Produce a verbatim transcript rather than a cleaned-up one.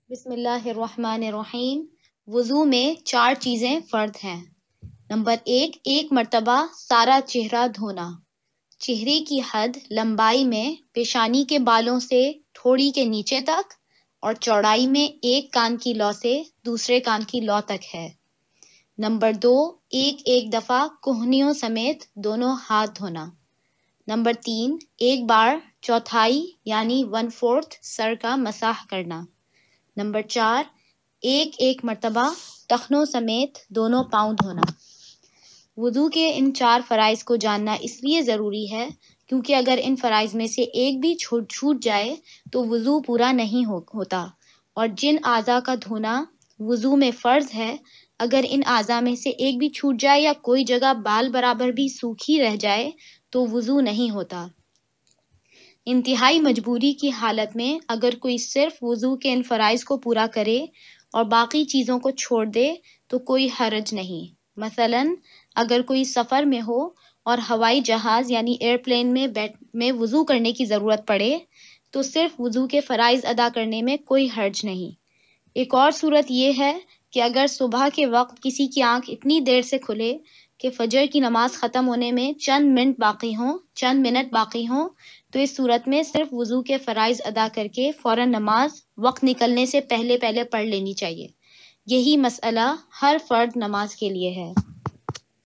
بسم اللہ الرحمن الرحیم۔ وضو میں چار چیزیں فرض ہیں۔ نمبر ایک ایک مرتبہ سارا چہرہ دھونا۔ چہرے کی حد لمبائی میں پیشانی کے بالوں سے تھوڑی کے نیچے تک اور چوڑائی میں ایک کان کی لو سے دوسرے کان کی لو تک ہے۔ نمبر دو ایک ایک دفعہ کوہنیوں سمیت دونوں ہاتھ دھونا۔ نمبر تین ایک بار چوتھائی یعنی ون فورتھ سر کا مسح کرنا۔ نمبر چار ایک ایک مرتبہ ٹخنوں سمیت دونوں پاؤں دھونا۔ وضو کے ان چار فرائض کو جاننا اس لیے ضروری ہے کیونکہ اگر ان فرائض میں سے ایک بھی چھوٹ چھوٹ جائے تو وضو پورا نہیں ہو ہوتا، اور جن اعضاء کا دھونا وضو میں فرض ہے، اگر ان اعضاء میں سے ایک بھی چھوٹ جائے یا کوئی جگہ بال برابر بھی سوکھی رہ جائے تو وضو نہیں ہوتا۔ انتہائی مجبوری کی حالت میں اگر کوئی صرف وضو کے ان فرائض کو پورا کرے اور باقی چیزوں کو چھوڑ دے تو کوئی حرج نہیں۔ مثلاً اگر کوئی سفر میں ہو اور ہوائی جہاز یعنی ایئر پلین میں بیٹھ میں وضو کرنے کی ضرورت پڑے تو صرف وضو کے فرائض ادا کرنے میں کوئی حرج نہیں۔ ایک اور صورت یہ ہے کہ اگر صبح کے وقت کسی کی آنکھ اتنی دیر سے کھلے کہ فجر کی نماز ختم ہونے میں چند منٹ باقی ہوں چند منٹ باقی ہوں تو اس صورت میں صرف وضو کے فرائض ادا کر کے فوراً نماز وقت نکلنے سے پہلے پہلے پڑھ لینی چاہیے۔ یہی مسئلہ ہر فرد نماز کے لیے ہے۔